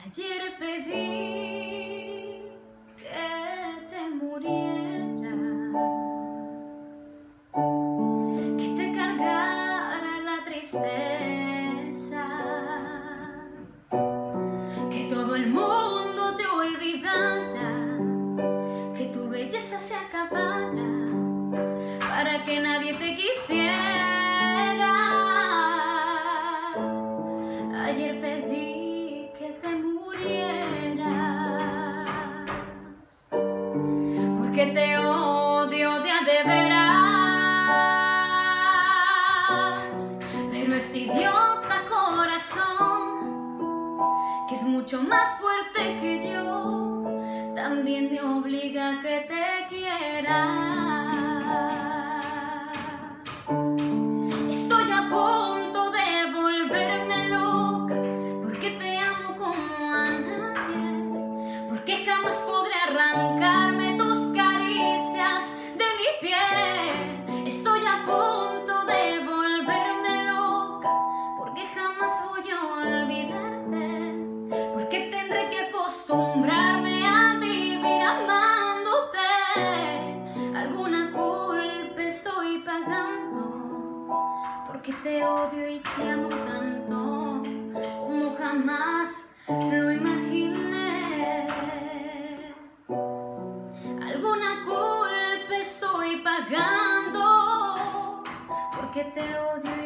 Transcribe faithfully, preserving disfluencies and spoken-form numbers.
Ayer pedí que te murieras, que te cargara la tristeza, que todo el mundo te olvidara, que tu belleza se acabara, para que nadie te quisiera. Ayer pedí que te murieras, porque te odio de a de veras. Pero este idiota corazón, que es mucho más fuerte que yo, también me obliga a que te quiera. Estoy a punto de volverme loca, porque te amo como a nadie, porque jamás podré arrancarme tus caricias de mi piel. Estoy a punto de volverme loca, porque jamás voy a olvidarte, porque tendré que acostumbrarme a vivir amándote. Alguna culpa estoy pagando, porque te odio y te amo tanto como jamás lo imaginé. Alguna culpa estoy pagando, porque te odio